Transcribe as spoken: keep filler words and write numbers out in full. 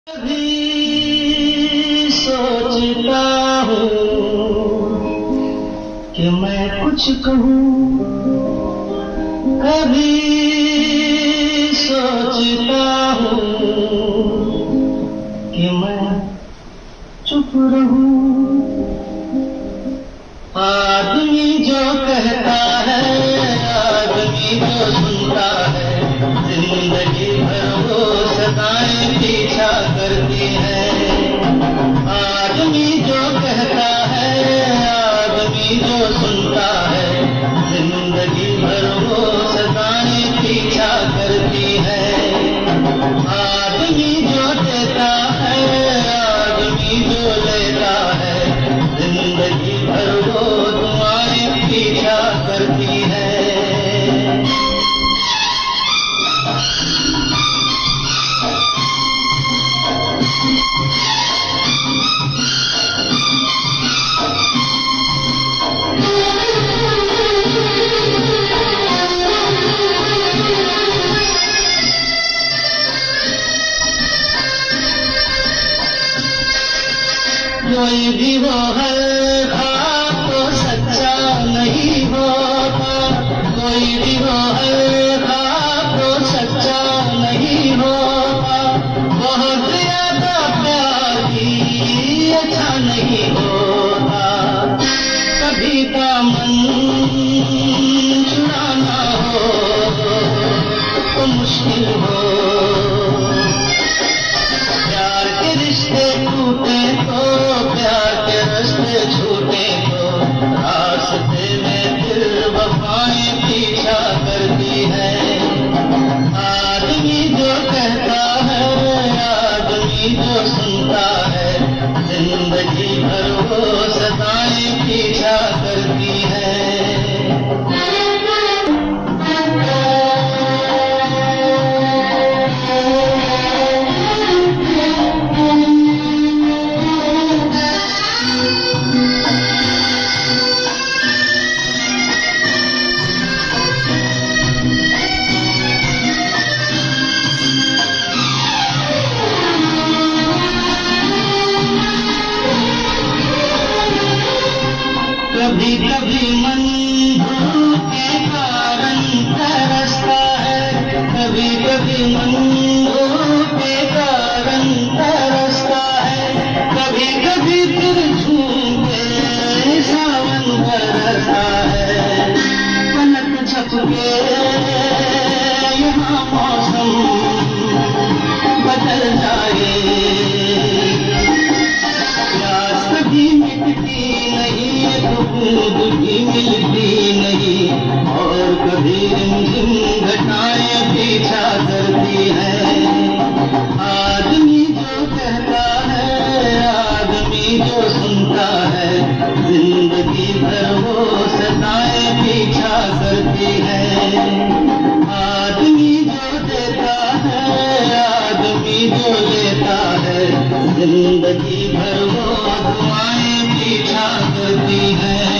कभी सोचता हूँ कि मैं कुछ कहूँ, कभी सोचता हूँ कि मैं चुप रहूँ। आदमी जो कहता है, आदमी जो सुनता है, जिंदगी भर वो सदाएं पीछा करती है। आदमी जो कहता है, आदमी जो सुनता है, जिंदगी भर वो सदाएं पीछा करती है। आदमी जो देता है, आदमी जो लेता है, जिंदगी भर वो दुआएं पीछा करती है। कोई भी वो हल्का तो सच्चा नहीं होता, कोई भी वो हल्का तो सच्चा नहीं होता। बहुत ज्यादा प्यार भी अच्छा नहीं होता। कभी दामन छुड़ाना हो तो मुश्किल हो। प्यार के रिश्ते टूटे तो, प्यार के रास्ते छूटे तो, रास्ते में फिर वफाएं पीछा करती है। आदमी जो कहता है, आदमी जो सुनता है, जिंदगी भर वो सदाएं पीछा करती है। कभी कभी मन धूप के कारण तरसता है, कभी कभी मन धूप के कारण तरसता है। कभी कभी फिर झूम के सावन बरसता है। पलक झपके यहाँ मौसम बदल जाए। प्यास कभी मिटती नहीं, बूंद भी मिलती नहीं, और कभी रिमझिम घटाएं पीछा करती है। आदमी जो कहता है, आदमी जो सुनता है, जिंदगी भर वो सदाएं पीछा करती है। आदमी जो देता है, आदमी जो लेता है, जिंदगी भर वो दुआएं पीछा करती है।